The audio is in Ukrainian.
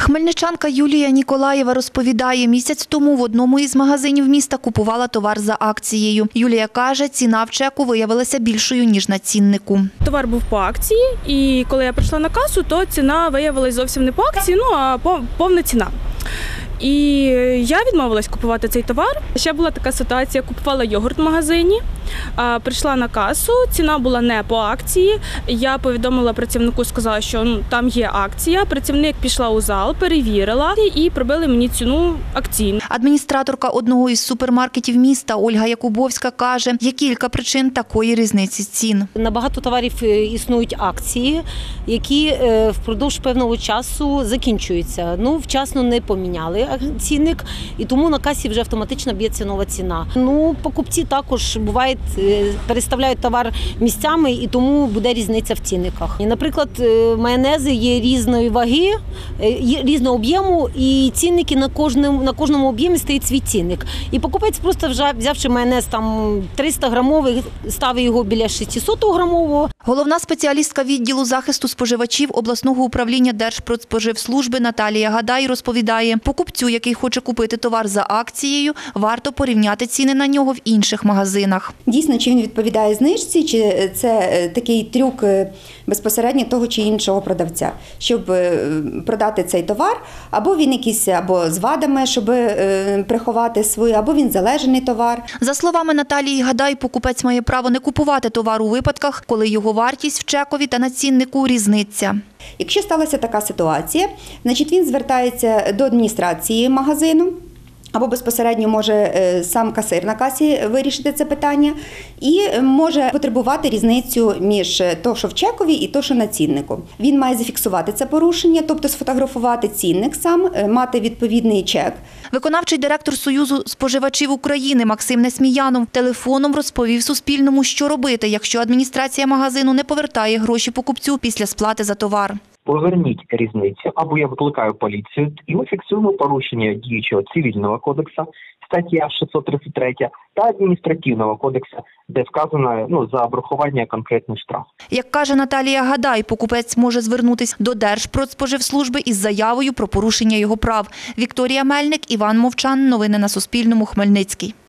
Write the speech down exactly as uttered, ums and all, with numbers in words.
Хмельничанка Юлія Ніколаєва розповідає, місяць тому в одному із магазинів міста купувала товар за акцією. Юлія каже, ціна в чеку виявилася більшою, ніж на ціннику. Товар був по акції, і коли я прийшла на касу, то ціна виявилася зовсім не по акції, ну а повна ціна. І я відмовилась купувати цей товар. Ще була така ситуація, купувала йогурт в магазині, прийшла на касу, ціна була не по акції. Я повідомила працівнику, сказала, що ну, там є акція. Працівник пішла у зал, перевірила і пробили мені ціну акційну. Адміністраторка одного із супермаркетів міста Ольга Якубовська каже, є кілька причин такої різниці цін. На багато товарів існують акції, які впродовж певного часу закінчуються. Ну, вчасно не поміняли цінник, і тому на касі вже автоматично б'ється нова ціна. Ну, покупці також бувають, переставляють товар місцями, і тому буде різниця в цінниках. І, наприклад, майонези є різної ваги, різного об'єму, і цінники на кожному, на кожному об'ємі стоїть свій цінник. І покупець просто вже, взявши майонез там триста грамовий, ставить його біля шістсот грамового. Головна спеціалістка відділу захисту споживачів обласного управління Держпродспоживслужби Наталія Гадай розповідає, покупцю, який хоче купити товар за акцією, варто порівняти ціни на нього в інших магазинах. Дійсно, чи він відповідає знижці, чи це такий трюк безпосередньо того чи іншого продавця, щоб продати цей товар, або він якийсь або з вадами, щоб приховати свою, або він залежний товар. За словами Наталії Гадай, покупець має право не купувати товар у випадках, коли його вартість в чекові та на ціннику різниця. Якщо сталася така ситуація, значить він звертається до адміністрації магазину, або безпосередньо може сам касир на касі вирішити це питання і може потребувати різницю між то, що в чекові, і то, що на ціннику. Він має зафіксувати це порушення, тобто сфотографувати цінник сам, мати відповідний чек. Виконавчий директор Союзу споживачів України Максим Несміянов телефоном розповів Суспільному, що робити, якщо адміністрація магазину не повертає гроші покупцю після сплати за товар. Поверніть різницю, або я викликаю поліцію, і ми фіксуємо порушення діючого цивільного кодексу, стаття шістсот тридцять три, та адміністративного кодексу, де вказано ну, за обрахування конкретний штраф. Як каже Наталія Гадай, покупець може звернутися до Держпродспоживслужби із заявою про порушення його прав. Вікторія Мельник, Іван Мовчан. Новини на Суспільному. Хмельницький.